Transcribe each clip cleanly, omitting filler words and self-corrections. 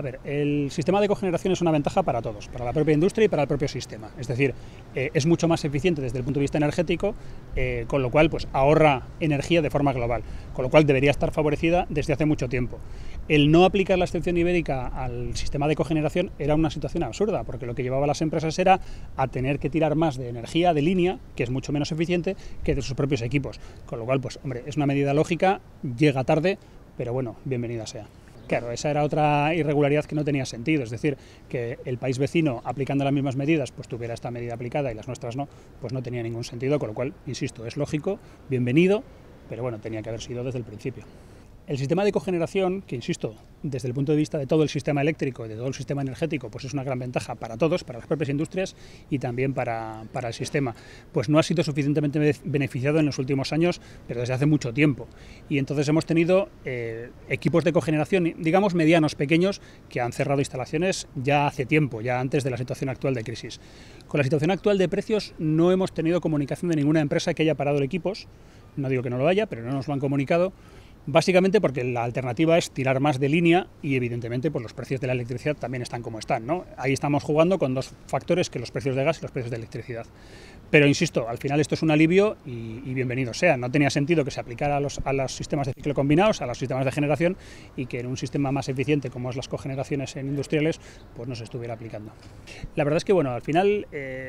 A ver, el sistema de cogeneración es una ventaja para todos, para la propia industria y para el propio sistema. Es decir, es mucho más eficiente desde el punto de vista energético, con lo cual pues, ahorra energía de forma global, con lo cual debería estar favorecida desde hace mucho tiempo. El no aplicar la excepción ibérica al sistema de cogeneración era una situación absurda, porque lo que llevaba a las empresas era a tener que tirar más de energía de línea, que es mucho menos eficiente, que de sus propios equipos. Con lo cual, pues, hombre, es una medida lógica, llega tarde, pero bueno, bienvenida sea. Claro, esa era otra irregularidad que no tenía sentido, es decir, que el país vecino, aplicando las mismas medidas, pues tuviera esta medida aplicada y las nuestras no, pues no tenía ningún sentido, con lo cual, insisto, es lógico, bienvenido, pero bueno, tenía que haber sido desde el principio. El sistema de cogeneración, que insisto, desde el punto de vista de todo el sistema eléctrico y de todo el sistema energético, pues es una gran ventaja para todos, para las propias industrias y también para el sistema. Pues no ha sido suficientemente beneficiado en los últimos años, pero desde hace mucho tiempo. Y entonces hemos tenido equipos de cogeneración, digamos medianos, pequeños, que han cerrado instalaciones ya hace tiempo, ya antes de la situación actual de crisis. Con la situación actual de precios no hemos tenido comunicación de ninguna empresa que haya parado equipos, no digo que no lo haya, pero no nos lo han comunicado. Básicamente porque la alternativa es tirar más de línea y evidentemente pues los precios de la electricidad también están como están, ¿no? Ahí estamos jugando con dos factores, que los precios de gas y los precios de electricidad. Pero insisto, al final esto es un alivio y bienvenido sea. No tenía sentido que se aplicara a los sistemas de ciclo combinados, a los sistemas de generación, y que en un sistema más eficiente como es las cogeneraciones en industriales, pues no se estuviera aplicando. La verdad es que bueno, al final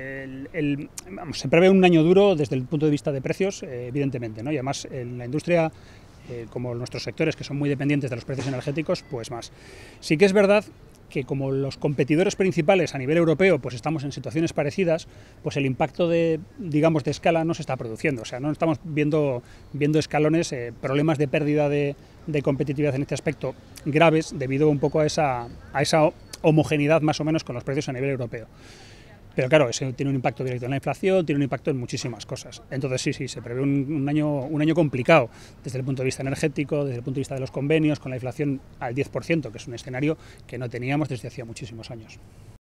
se prevé un año duro desde el punto de vista de precios, evidentemente, ¿no? Y además en la industria, como nuestros sectores que son muy dependientes de los precios energéticos, pues más. Sí que es verdad que como los competidores principales a nivel europeo pues estamos en situaciones parecidas, pues el impacto de escala no se está produciendo, o sea, no estamos viendo escalones, problemas de pérdida de competitividad en este aspecto graves debido un poco a esa homogeneidad más o menos con los precios a nivel europeo. Pero claro, eso tiene un impacto directo en la inflación, tiene un impacto en muchísimas cosas. Entonces sí, se prevé un año complicado desde el punto de vista energético, desde el punto de vista de los convenios, con la inflación al 10%, que es un escenario que no teníamos desde hacía muchísimos años.